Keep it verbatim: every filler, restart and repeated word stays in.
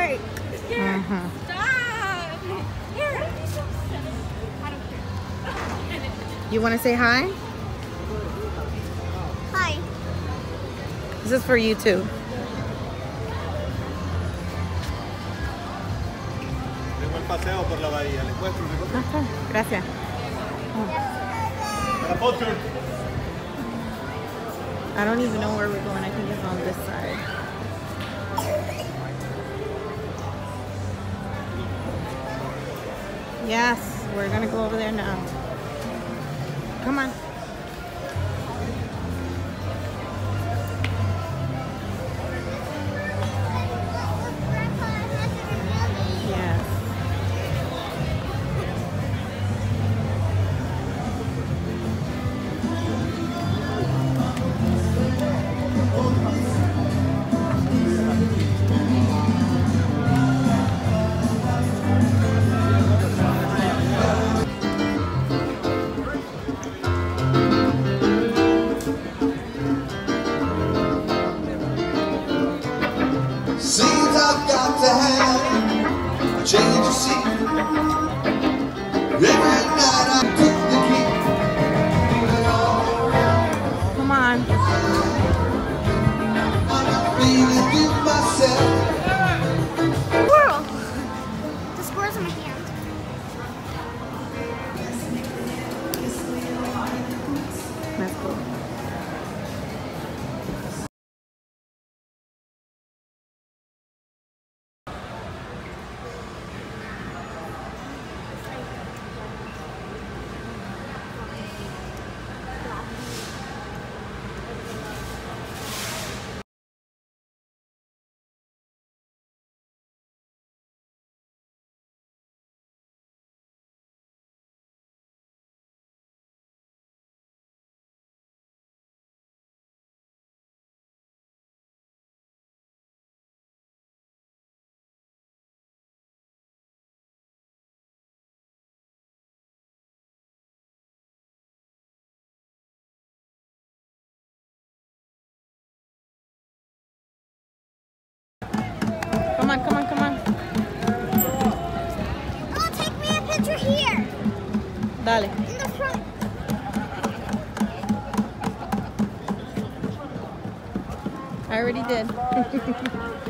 break. Here. Uh-huh. Stop. Here. You want to say hi? Hi. This is for you too. Okay, gracias. I don't even know where we're going. I think it's on this side. Yes, we're gonna go over there now. Come on. Yes. Seems I've got to have a change of scene. Every night I took the key. Come on. I'm not feeling good myself. Squirrel. The squirrel's in my hand. That's cool. Come on, come on, come on. Oh, take me a picture here. Dale. In the front. I already did.